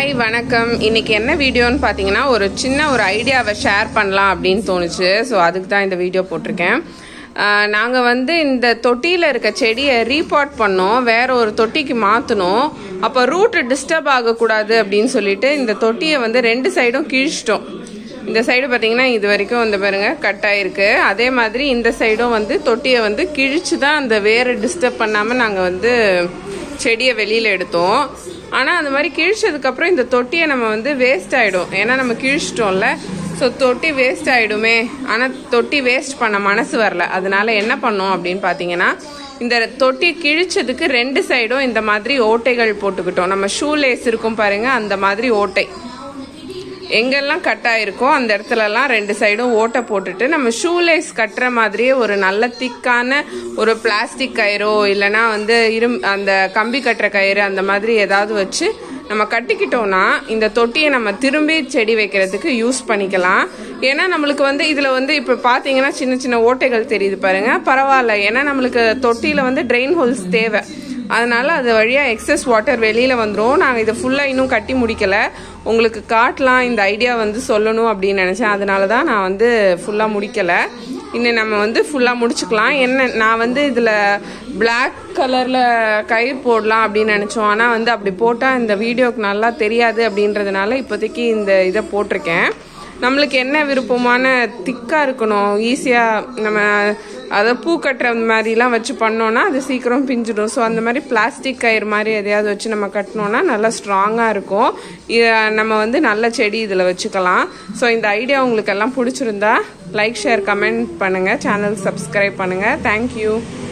Hi வணக்கம். இன்னைக்கு என்ன வீடியோன்னு பார்த்தீங்கன்னா ஒரு சின்ன ஒரு ஐடியாவை ஷேர் பண்ணலாம் அப்படின்னு தோணுச்சு. ஸோ அதுக்கு தான் இந்த வீடியோ போட்டிருக்கேன். நாங்கள் இந்த தொட்டியில் இருக்க செடியை ரீபாட் பண்ணோம், வேற ஒரு தொட்டிக்கு மாற்றணும். அப்போ ரூட்டு டிஸ்டர்ப் ஆகக்கூடாது அப்படின்னு சொல்லிட்டு இந்த தொட்டியை ரெண்டு சைடும் கிழிச்சிட்டோம். இந்த சைடு பார்த்தீங்கன்னா இது வரைக்கும் பாருங்க கட் ஆயிருக்கு. அதே மாதிரி இந்த சைடும் தொட்டியை கிழிச்சு தான் அந்த வேறு டிஸ்டர்ப் பண்ணாமல் நாங்கள் செடியை வெளியில் எடுத்தோம். ஆனால் அந்த மாதிரி கிழிச்சதுக்கப்புறம் இந்த தொட்டியை நம்ம வேஸ்ட் ஆகிடும். ஏன்னா நம்ம கிழிச்சிட்டோம்ல, ஸோ தொட்டி வேஸ்ட் ஆகிடுமே. ஆனால் தொட்டி வேஸ்ட் பண்ண மனசு வரல. அதனால என்ன பண்ணோம் அப்படின்னு பார்த்தீங்கன்னா, இந்த தொட்டி கிழிச்சதுக்கு ரெண்டு சைடும் இந்த மாதிரி ஓட்டைகள் போட்டுக்கிட்டோம். நம்ம ஷூ லேஸ் இருக்கும் பாருங்க, அந்த மாதிரி ஓட்டை எங்கெல்லாம் கட் ஆயிருக்கோ அந்த இடத்துலலாம் ரெண்டு சைடும் ஓட்டை போட்டுட்டு நம்ம ஷூலேஸ் கட்டுற மாதிரியே ஒரு நல்ல திக்கான ஒரு பிளாஸ்டிக் கயிறோ இல்லைனா அந்த கம்பி கட்டுற கயிறு அந்த மாதிரி ஏதாவது வச்சு நம்ம கட்டிக்கிட்டோம்னா இந்த தொட்டியை நம்ம திரும்பி செடி வைக்கிறதுக்கு யூஸ் பண்ணிக்கலாம். ஏன்னா நம்மளுக்கு இதில் இப்போ பார்த்தீங்கன்னா சின்ன சின்ன ஓட்டைகள் தெரியுது பாருங்க, பரவாயில்ல. ஏன்னா நம்மளுக்கு தொட்டியில் ட்ரெயின் ஹோல்ஸ் தேவை. அதனால அது வழியாக எக்ஸஸ் வாட்டர் வெளியில் வந்துடும். நாங்கள் இதை ஃபுல்லாக இன்னும் கட்டி முடிக்கலை, உங்களுக்கு காட்டலாம். இந்த ஐடியா சொல்லணும் அப்படின்னு நினச்சேன். அதனால தான் நான் ஃபுல்லாக முடிக்கலை. இன்னும் நம்ம ஃபுல்லாக முடிச்சுக்கலாம். என்ன நான் இதில் பிளாக் கலரில் கயிறு போடலாம் அப்படின்னு நினச்சோம். ஆனால் அப்படி போட்டால் இந்த வீடியோக்கு நல்லா தெரியாது அப்படின்றதுனால இப்போதைக்கு இந்த இதை போட்டிருக்கேன். நம்மளுக்கு என்ன விருப்பமான திக்காக இருக்கணும், ஈஸியாக நம்ம அதை பூ கட்டுற மாதிரிலாம் வச்சு பண்ணோன்னா அது சீக்கிரம் பிஞ்சிடும். ஸோ அந்த மாதிரி பிளாஸ்டிக் கயிறு மாதிரி எதையாவது வச்சு நம்ம கட்டினோன்னா நல்லா ஸ்ட்ராங்காக இருக்கும். நம்ம நல்ல செடி இதில் வச்சுக்கலாம். ஸோ இந்த ஐடியா உங்களுக்கு எல்லாம் பிடிச்சிருந்தா லைக், ஷேர், கமெண்ட் பண்ணுங்கள், சேனல் சப்ஸ்கிரைப் பண்ணுங்கள். தேங்க்யூ.